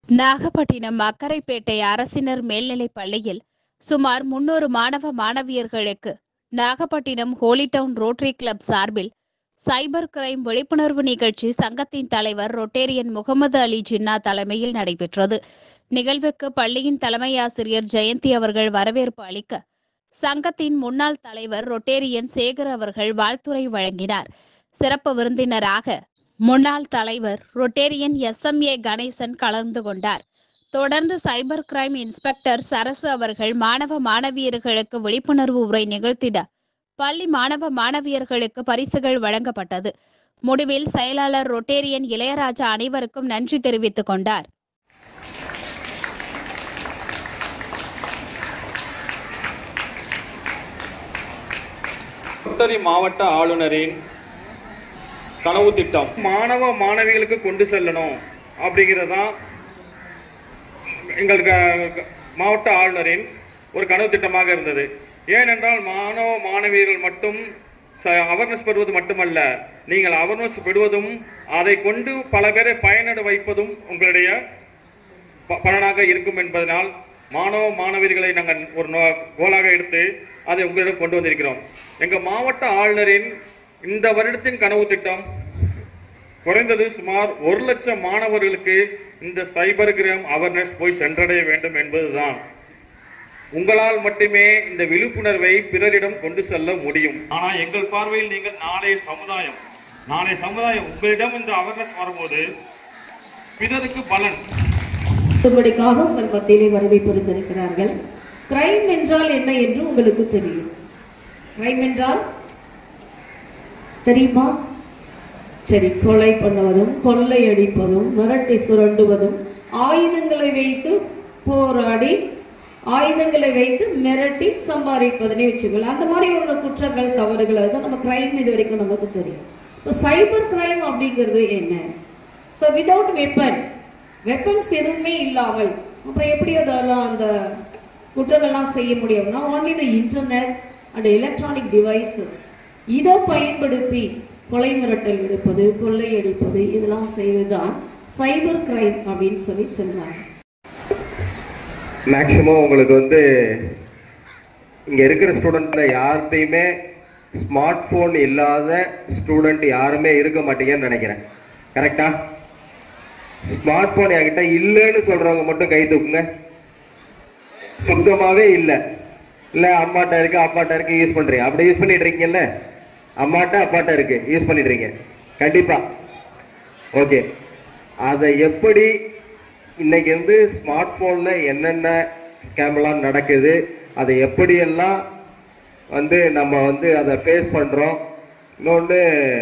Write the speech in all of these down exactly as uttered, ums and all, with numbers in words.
நாகப்பட்டினம் அக்கரைப்பேட்டை அரசினர் மேல்நிலைப் பள்ளியில் சுமார் முன்னூறு மாணவ மாணவியர்களுக்கு நாகப்பட்டினம் ஹோலிடவுன் ரோட்டரி கிளப் சார்பில் சைபர் கிரைம் விழிப்புணர்வு நிகழ்ச்சி சங்கத்தின் தலைவர் ரொட்டேரியன் முகமது அலி ஜின்னா தலைமையில் நடைபெற்றது. நிகழ்வுக்கு பள்ளியின் தலைமை ஆசிரியர் ஜெயந்தி அவர்கள் வரவேற்பு அளிக்க, சங்கத்தின் முன்னாள் தலைவர் ரொட்டேரியன் சேகர் அவர்கள் வாழ்த்துரை வழங்கினார். சிறப்பு விருந்தினராக முன்னாள் தலைவர் rotarian S M A Ganesan கலந்து கொண்டார். தொடர்ந்து சைபர் கிரைம் இன்ஸ்பெக்டர் சரசு அவர்கள் மாணவ மாணவியர்களுக்கு விழிப்புணர்வு உரை நிகழ்த்திட பள்ளி மாணவ மாணவியர்களுக்கு பரிசுகள் வழங்கப்பட்டது. முடிவில் செயலாளர் ரொட்டேரியன் இளையராஜா அனைவருக்கும் நன்றி தெரிவித்துக் கொண்டார். ரோட்டரி மாவட்ட ஆளுநரின் கனவு திட்டம் மாணவ மாணவிகளுக்கு கொண்டு செல்லணும் அப்படிங்கிறதான் எங்களுக்கு மாவட்ட ஆளுநரின் ஒரு கனவு திட்டமாக இருந்தது. ஏனென்றால் மாணவ மாணவியர்கள் மட்டும் அவேர்னஸ் பெறுவது மட்டுமல்ல, நீங்கள் அவேர்னஸ் பெறுவதும் அதை கொண்டு பல பேரை பயனட வைப்பதும் உங்களுடைய பலனாக இருக்கும் என்பதனால் மாணவ மாணவியர்களை நாங்கள் ஒரு கோலாக எடுத்து அதை உங்களிடம் கொண்டு வந்திருக்கிறோம். எங்கள் மாவட்ட ஆளுநரின் இந்த வருடத்தின் கனவு திட்டம் குறைந்தது சுமார் ஒரு லட்சம் மாணவர்களுக்கு இந்த சைபர் கிரைம் அவேர்னஸ் போய் சென்றடைய வேண்டும் என்பதுதான். உங்களால் மட்டுமே இந்த விழிப்புணர்வை பிறரிடம் கொண்டு செல்ல முடியும். ஆனால் எங்கள் பார்வையில் நீங்கள் நாளைய சமுதாயம் நாளைய சமுதாயம் உங்களிடம் இந்த அவேர்னஸ் வரும்போது பிறருக்கு பலன் சொல்வதற்காக உங்கள் மத்தியிலே வருகை புரிந்திருக்கிறார்கள். கிரைம் என்றால் என்ன என்று உங்களுக்கு தெரியும். கிரைம் என்றால் தெரியுமா? சரி, கொலை பண்ணுவதும் கொள்ளை அடிப்பதும் மிரட்டி சுரண்டுவதும் ஆயுதங்களை வைத்து போராடி ஆயுதங்களை வைத்து மிரட்டி சம்பாதிப்பதுன்னு வச்சுக்கலாம். அந்த மாதிரி ஒரு குற்றங்கள் தவறுகள் தான் நம்ம கிரைம் இது வரைக்கும் நமக்கு தெரியும். இப்போ சைபர் கிரைம் அப்படிங்கிறது என்ன? ஸோ விதவுட் வெப்பன் வெப்பன்ஸ் எதுவுமே இல்லாமல் அப்புறம் எப்படி அதெல்லாம் அந்த குற்றங்கள்லாம் செய்ய முடியும்னா only the internet and electronic devices இதை பயன்படுத்தி கொலை மிரட்டல் எடுப்பது கொள்ளை அடிப்பது இதெல்லாம் செய்வதுதான் சைபர் கிரைம் அப்படின்னு சொல்லி சொல்றாங்க. மேக்சிமம் உங்களுக்கு வந்து இங்கே இருக்கிற ஸ்டூடெண்ட்ல யார்கிட்டையுமே ஸ்மார்ட் ஃபோன் இல்லாத ஸ்டூடெண்ட் யாருமே இருக்க மாட்டீங்கன்னு நினைக்கிறேன். கரெக்டா? ஸ்மார்ட் ஃபோன் என்கிட்ட இல்லைன்னு சொல்றவங்க மட்டும் கை தூக்குங்க. சுத்தமாவே இல்லை. இல்லை அம்மாட்ட இருக்கு அப்பாட்ட இருக்கு யூஸ் பண்றீங்க. அப்படி யூஸ் பண்ணிட்டு இருக்கீங்கல்ல, அம்மாட்ட அப்பாட்ட இருக்கு யூஸ் பண்ணிட்டு இருக்கீங்க கண்டிப்பா. ஓகே, அதை எப்படி இன்னைக்கு வந்து ஸ்மார்ட் போன்ல என்னென்ன ஸ்கேம்லாம் நடக்குது, அதை எப்படியெல்லாம் வந்து நம்ம வந்து அதை ஃபேஸ் பண்றோம். இன்னொன்று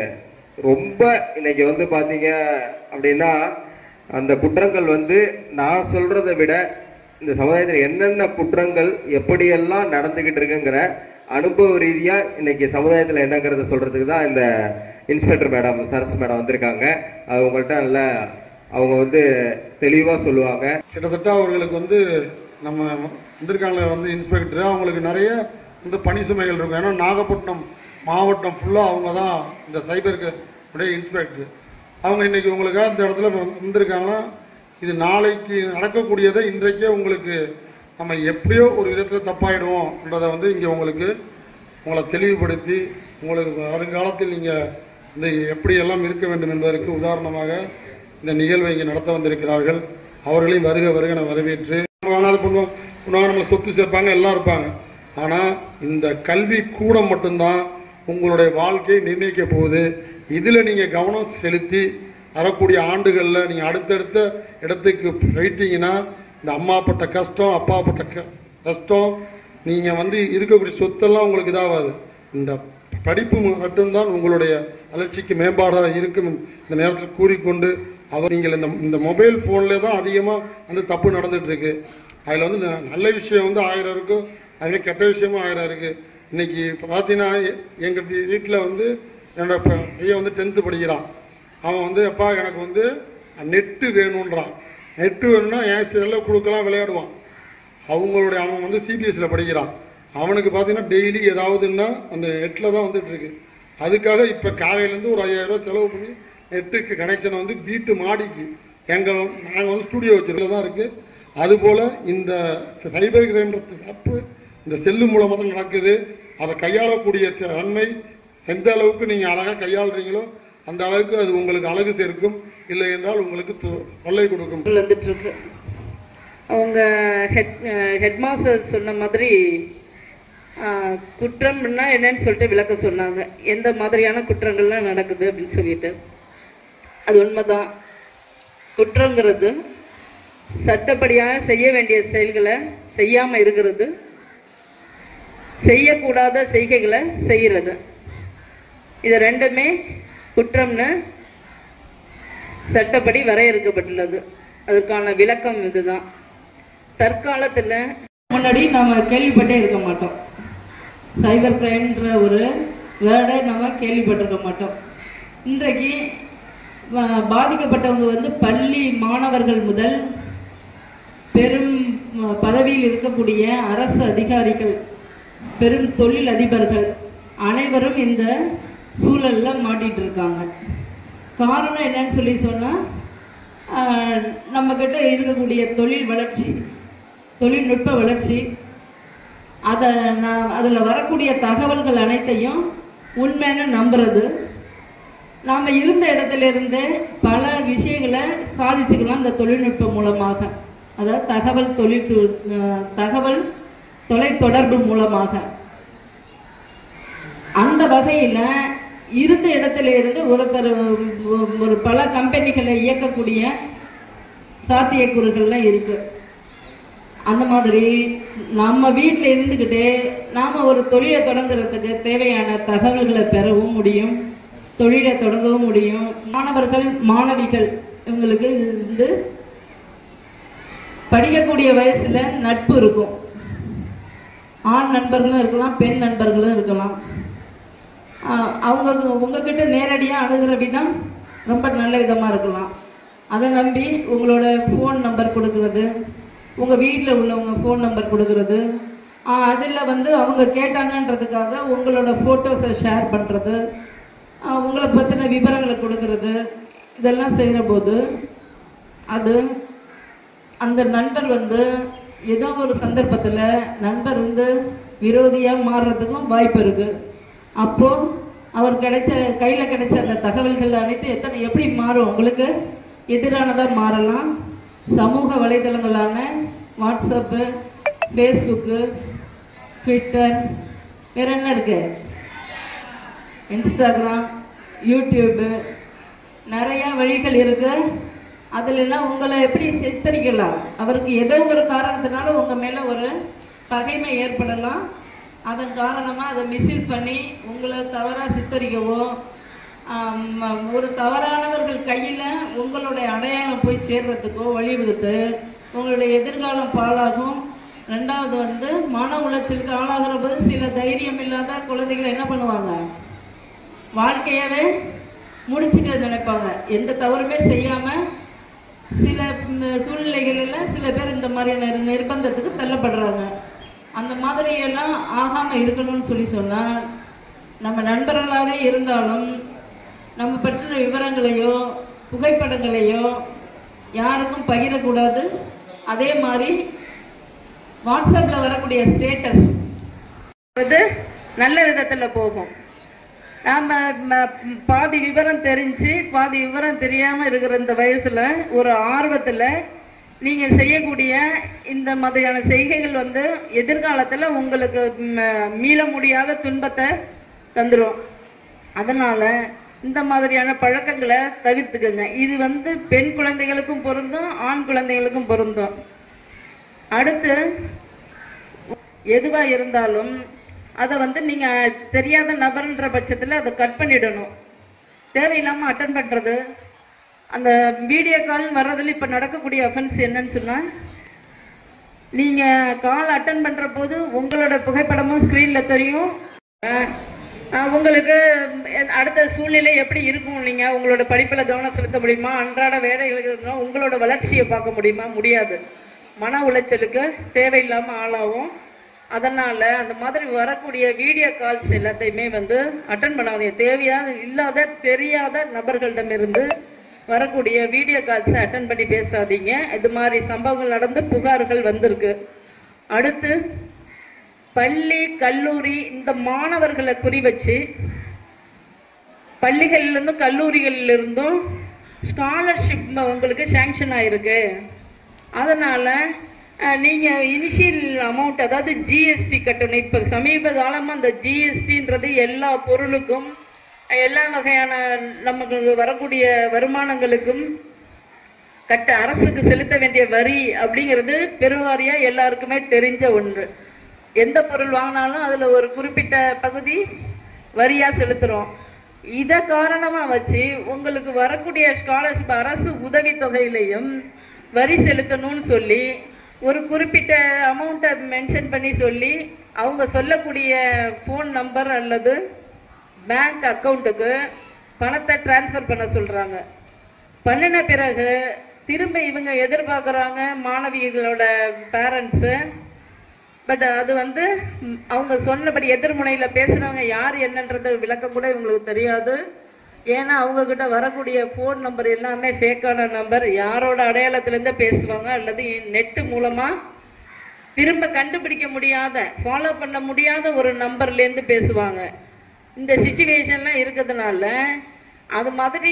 ரொம்ப இன்னைக்கு வந்து பார்த்தீங்க அப்படின்னா அந்த குற்றங்கள் வந்து நான் சொல்றதை விட இந்த சமுதாயத்தில் என்னென்ன குற்றங்கள் எப்படியெல்லாம் நடந்துகிட்டு இருக்குங்கிற அனுபவ ரீதியா இன்னைக்கு சமுதாயத்தில் என்னங்கிறத சொல்றதுக்கு தான் இந்த இன்ஸ்பெக்டர் மேடம் சரஸ் மேடம் வந்திருக்காங்க. அது உங்கள்கிட்ட நல்ல அவங்க வந்து தெளிவாக சொல்லுவாங்க. கிட்டத்தட்ட அவர்களுக்கு வந்து நம்ம வந்திருக்காங்க வந்து இன்ஸ்பெக்டர், அவங்களுக்கு நிறைய இந்த பணி சுமைகள் இருக்கும். ஏன்னா நாகப்பட்டினம் மாவட்டம் ஃபுல்லாக அவங்க தான் இந்த சைபருக்கு உடைய இன்ஸ்பெக்டர். அவங்க இன்னைக்கு உங்களுக்காக இந்த இடத்துல வந்திருக்காங்கன்னா இது நாளைக்கு நடக்கக்கூடியதை இன்றைக்கே உங்களுக்கு நம்ம எப்படியோ ஒரு விதத்தில் தப்பாயிடுவோம்ன்றதை வந்து இங்கே உங்களுக்கு உங்களை தெளிவுபடுத்தி உங்களுக்கு வருங்காலத்தில் நீங்கள் இந்த எப்படியெல்லாம் இருக்க வேண்டும் என்பதற்கு உதாரணமாக இந்த நிகழ்வை இங்கே நடத்த வந்திருக்கிறார்கள். அவர்களையும் வருக வருக நான் வரவேற்று வாங்காத பண்ணுவோம் பண்ணுவாங்க, நம்ம சொத்து சேர்ப்பாங்க எல்லாம் இருப்பாங்க. ஆனால் இந்த கல்வி கூடம் மட்டும்தான் உங்களுடைய வாழ்க்கையை நிர்ணயிக்க போகுது. இதில் நீங்கள் கவனம் செலுத்தி வரக்கூடிய ஆண்டுகளில் நீங்கள் அடுத்தடுத்த இடத்துக்கு போயிட்டீங்கன்னா இந்த அம்மா பட்ட கஷ்டம் அப்பா பட்ட கஷ்டம் நீங்கள் வந்து இருக்கக்கூடிய சொத்தெல்லாம் உங்களுக்கு இதாகாது. இந்த படிப்பு மட்டும்தான் உங்களுடைய வளர்ச்சிக்கு மேம்பாடாக இருக்கும் இந்த நேரத்தில் கூறிக்கொண்டு அவர் நீங்கள் இந்த இந்த மொபைல் ஃபோனில் தான் அதிகமாக வந்து தப்பு நடந்துகிட்ருக்கு. அதில் வந்து நல்ல விஷயம் வந்து ஆயிரம் இருக்கும், அதுவே கெட்ட விஷயமும் ஆயிரம் இருக்குது. இன்றைக்கி இப்போ பார்த்தீங்கன்னா எங்கள் வீட்டில் வந்து என்னோட பையன் வந்து டென்த்து படிக்கிறான். அவன் வந்து அப்பா எனக்கு வந்து நெட்டு வேணுன்றான். நெட்டு வேணும்னா என் செல்லில் கொடுக்கலாம் விளையாடுவான். அவங்களுடைய அவன் வந்து சிபிஎஸ்சியில் படிக்கிறான். அவனுக்கு பார்த்தீங்கன்னா டெய்லி ஏதாவதுன்னா அந்த நெட்டில் தான் வந்துட்டுருக்கு. அதுக்காக இப்போ காலையிலேருந்து ஒரு ஐயாயிரம் ரூபா செலவு பண்ணி நெட்டுக்கு கனெக்ஷனை வந்து வீட்டு மாடிக்கு எங்கள் நாங்கள் வந்து ஸ்டூடியோ வச்சுருக்கல தான் இருக்குது. அதுபோல் இந்த சைபர் கிரைம்ன்றது தப்பு இந்த செல்லு மூலமாக தான் நடக்குது. அதை கையாளக்கூடிய தன்மை எந்த அளவுக்கு நீங்கள் அழகாக கையாளுறீங்களோ அந்த அளவுக்கு அது உங்களுக்கு அழகு சேர்க்கும், இல்லை என்றால் உங்களுக்கு தொல்லை கொடுக்கும். வந்துட்டுருக்கு. அவங்க ஹெட் ஹெட் மாஸ்டர் சொன்ன மாதிரி குற்றம்னா என்னன்னு சொல்லிட்டு விளக்க சொன்னாங்க, எந்த மாதிரியான குற்றங்கள்லாம் நடக்குது அப்படின்னு சொல்லிட்டு. அது உண்மைதான். குற்றங்கிறது சட்டப்படியாக செய்ய வேண்டிய செயல்களை செய்யாமல் இருக்கிறது, செய்யக்கூடாத செய்கைகளை செய்கிறது. இது ரெண்டுமே குற்றம்னு சட்டப்படி வரையறுக்கப்பட்டுள்ளது. அதுக்கான விளக்கம் இதுதான். தற்காலத்தில் முன்னாடி நம்ம கேள்விப்பட்டே இருக்க மாட்டோம். சைபர் கிரைம்ன்ற ஒரு வேர்டை நம்ம கேள்விப்பட்டிருக்க மாட்டோம். இன்றைக்கு பாதிக்கப்பட்டவங்க வந்து பள்ளி மாணவர்கள் முதல் பெரும் பதவியில் இருக்கக்கூடிய அரசு அதிகாரிகள், பெரும் தொழில் அதிபர்கள் அனைவரும் இந்த சூழலில் மாட்டிகிட்டு இருக்காங்க. காரணம் என்னன்னு சொல்லி சொன்னால், நம்மக்கிட்ட இருக்கக்கூடிய தொழில் வளர்ச்சி, தொழில்நுட்ப வளர்ச்சி, அதை நான் அதில் வரக்கூடிய தகவல்கள் அனைத்தையும் உண்மைன்னு நம்புறது. நாம் இருந்த இடத்துல இருந்து பல விஷயங்களை சாதிச்சுக்கலாம் இந்த தொழில்நுட்பம் மூலமாக, அதாவது தகவல் தொழில் தகவல் தொலைத்தொடர்பு மூலமாக. அந்த வகையில் இருந்த இடத்துல இருந்து ஒருத்தர் ஒரு பல கம்பெனிகளை இயக்கக்கூடிய சாத்தியக்கூறுகள்லாம் இருக்கு. அந்த மாதிரி நம்ம வீட்டில் இருந்துக்கிட்டே நாம் ஒரு தொழிலை தொடங்குறதுக்கு தேவையான தகவல்களை பெறவும் முடியும், தொழிலை தொடங்கவும் முடியும். மாணவர்கள் மாணவிகள் இவங்களுக்கு வந்து படிக்கக்கூடிய வயசுல நட்பு இருக்கும். ஆண் நண்பர்களும் இருக்கலாம், பெண் நண்பர்களும் இருக்கலாம். அவங்க உங்ககிட்ட நேரடியாக அணுகிற விதம் ரொம்ப நல்ல விதமாக இருக்கலாம். அதை நம்பி உங்களோட ஃபோன் நம்பர் கொடுக்கறது, உங்கள் வீட்டில் உள்ளவங்க ஃபோன் நம்பர் கொடுக்கறது, அதில் வந்து அவங்க கேட்டாங்கன்றதுக்காக உங்களோட ஃபோட்டோஸை ஷேர் பண்ணுறது, உங்களை பற்றின விவரங்களை கொடுக்கறது, இதெல்லாம் செய்கிற போது அது அந்த நண்பர் வந்து ஏதோ ஒரு சந்தர்ப்பத்தில் நண்பர் வந்து விரோதியாக மாறுறதுக்கும் வாய்ப்பு இருக்குது. அப்போது அவர் கிடைச்ச கையில் கிடைச்ச அந்த தகவல்கள் அனைத்து எத்தனை எப்படி மாறும், உங்களுக்கு எதிரானதாக மாறலாம். சமூக வலைதளங்களான வாட்ஸ்அப்பு, ஃபேஸ்புக்கு, ட்விட்டர், வேற என்ன இருக்கு, இன்ஸ்டாகிராம், யூடியூப்பு, நிறையா வழிகள் இருக்கு. அதிலெல்லாம் உங்களை எப்படி சித்தரிக்கலாம், அவருக்கு ஏதோ ஒரு காரணத்தினால உங்கள் மேலே ஒரு பகைமை ஏற்படலாம். அதன் காரணமாக அதை மிஸ்யூஸ் பண்ணி உங்களை தவறாக சித்தரிக்கவோ, ஒரு தவறானவர்கள் கையில் உங்களுடைய அடையாளம் போய் சேர்றதுக்கோ வழிவகுத்து உங்களுடைய எதிர்காலம் பாழாகும். ரெண்டாவது வந்து மன உளைச்சலுக்கு ஆளாகிற போது சில தைரியம் இல்லாத குழந்தைகள் என்ன பண்ணுவாங்க, வாழ்க்கையவே முடிச்சுக்க நினைப்பாங்க. எந்த தவறுமே செய்யாமல் சில சூழ்நிலைகளில் சில பேர் இந்த மாதிரியான நிர்பந்தத்துக்கு தள்ளப்படுறாங்க. அந்த மாதிரியெல்லாம் ஆகாமல் இருக்கணும்னு சொல்லி சொன்னால், நம்ம நண்பர்களாகவே இருந்தாலும் நம்ம பற்றின விவரங்களையோ புகைப்படங்களையோ யாருக்கும் பகிரக்கூடாது. அதே மாதிரி வாட்ஸ்அப்பில் வரக்கூடிய ஸ்டேட்டஸ் வந்து நல்ல விதத்தில் போகும். நாம் பாதி விவரம் தெரிஞ்சு பாதி விவரம் தெரியாமல் இருக்கிற இந்த வயசில் ஒரு ஆர்வத்தில் நீங்கள் செய்யக்கூடிய இந்த மாதிரியான செய்கைகள் வந்து எதிர்காலத்தில் உங்களுக்கு மீள முடியாத துன்பத்தை தந்துடும். அதனால் இந்த மாதிரியான பழக்கங்களை தவிர்த்துக்குங்க. இது வந்து பெண் குழந்தைகளுக்கும் பொருந்தும், ஆண் குழந்தைகளுக்கும் பொருந்தும். அடுத்து எதுவாக இருந்தாலும் அதை வந்து நீங்கள் தெரியாத நபர்ன்ற பட்சத்தில் அதை கட் பண்ணிடணும். தேவையில்லாமல் அட்டன் பண்ணுறது, அந்த வீடியோ கால் வர்றதில் இப்போ நடக்கக்கூடிய அஃபென்ஸ் என்னன்னு சொன்னால், நீங்கள் கால் அட்டன் பண்ணுற போது உங்களோட புகைப்படமும் ஸ்க்ரீனில் தெரியும். உங்களுக்கு அடுத்த சூழ்நிலை எப்படி இருக்கும், நீங்கள் உங்களோட படிப்பில் கவனம் செலுத்த முடியுமா, அன்றாட வேலைகளுக்கு உங்களோட வளர்ச்சியை பார்க்க முடியுமா, முடியாது. மன உளைச்சலுக்கு தேவையில்லாமல் ஆளாகும். அதனால் அந்த மாதிரி வரக்கூடிய வீடியோ கால்ஸ் எல்லாத்தையுமே வந்து அட்டன் பண்ணாதீங்க. தேவையான இல்லாத தெரியாத நபர்களிடமிருந்து வரக்கூடிய வீடியோ கால்ஸை அட்டன் பண்ணி பேசாதீங்க. இது மாதிரி சம்பவங்கள் நடந்து புகார்கள் வந்திருக்கு. அடுத்து பள்ளி கல்லூரி இந்த மாணவர்களை குறி வச்சு பள்ளிகளிலிருந்தும் கல்லூரிகளிலிருந்தும் ஸ்காலர்ஷிப் உங்களுக்கு சேங்ஷன் ஆயிருக்கு. அதனால நீங்க இனிஷியல் அமௌண்ட் அதாவது ஜிஎஸ்டி கட்டணும். இப்ப சமீப காலமா அந்த ஜிஎஸ்டின்றது எல்லா பொருளுக்கும் எல்லா வகையான நமக்கு வரக்கூடிய வருமானங்களுக்கும் கட்ட அரசுக்கு செலுத்த வேண்டிய வரி அப்படிங்கிறது பெருவாரியா எல்லாருக்குமே தெரிஞ்ச ஒன்று. எந்த பொருள் வாங்கினாலும் அதுல ஒரு குறிப்பிட்ட பகுதி வரியா செலுத்துறோம். இத காரணமா வச்சு உங்களுக்கு வரக்கூடிய ஸ்காலர்ஷிப் அரசு உதவி தொகையிலையும் வரி செலுத்தணும்னு சொல்லி ஒரு குறிப்பிட்ட அமௌண்ட்டை மென்ஷன் பண்ணி சொல்லி அவங்க சொல்லக்கூடிய ஃபோன் நம்பர் அல்லது பேங்க் அக்கௌண்ட்டுக்கு பணத்தை டிரான்ஸ்ஃபர் பண்ண சொல்றாங்க. பண்ணின பிறகு திரும்ப இவங்க எதிர்பார்க்குறாங்க மாணவிகளோட பேரண்ட்ஸு. பட் அது வந்து அவங்க சொன்னபடி எதிர்முனையில பேசுறவங்க யார் என்னன்றது விளக்கம் கூட இவங்களுக்கு தெரியாது. ஏன்னா அவங்க கிட்ட வரக்கூடிய ஃபோன் நம்பர் எல்லாமே ஃபேக்கான நம்பர், யாரோட அடையாளத்திலேருந்து பேசுவாங்க அல்லது நெட்டு மூலமா திரும்ப கண்டுபிடிக்க முடியாத ஃபாலோ பண்ண முடியாத ஒரு நம்பர்லேருந்து பேசுவாங்க. இந்த சிச்சுவேஷன்லாம் இருக்கிறதுனால அது மாதிரி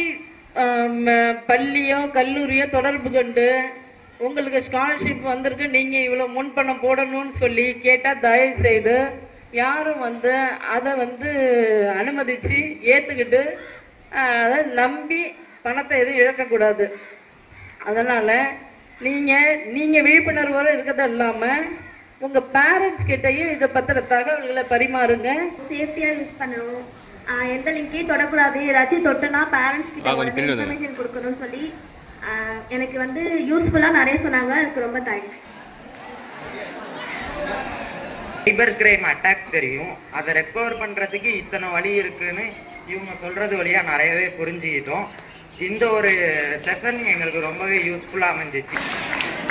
பள்ளியோ கல்லூரியோ தொடர்பு கொண்டு உங்களுக்கு ஸ்காலர்ஷிப் வந்திருக்கு, நீங்க இவ்வளவு முன்பணம் போடணும்னு சொல்லி கேட்டா தயவு செய்து யாரும் வந்து அதை வந்து அனுமதிச்சு ஏத்துக்கிட்டு அதை நம்பி பணத்தை எதுவும் இழக்கக்கூடாது. அதனால நீங்க நீங்க விழிப்புணர்வோடு இருக்கிறது இல்லாம உங்க பேரண்ட்ஸ் கிட்டையும் இதை பத்திர தகவல்களை பரிமாறுங்க. சேஃப்டியா யூஸ் பண்ணணும், எந்த லிங்கையும் தொடக்கூடாது, ஏதாச்சும் தொட்டனா பேரண்ட்ஸ் கிட்ட இன்ஃபர்மேஷன் கொடுக்கணும்னு சொல்லி எனக்கு வந்து யூஸ்ஃபுல்லாக நிறைய சொன்னாங்க. அதுக்கு ரொம்ப தேங்க்ஸ். சைபர் கிரைம் அட்டாக் தெரியும், அதை ரெக்கவர் பண்ணுறதுக்கு இத்தனை வழி இருக்குன்னு இவங்க சொல்கிறது வழியாக நிறையவே புரிஞ்சுக்கிட்டோம். இந்த ஒரு செஷன் எங்களுக்கு ரொம்பவே யூஸ்ஃபுல்லாக அமைஞ்சிச்சு.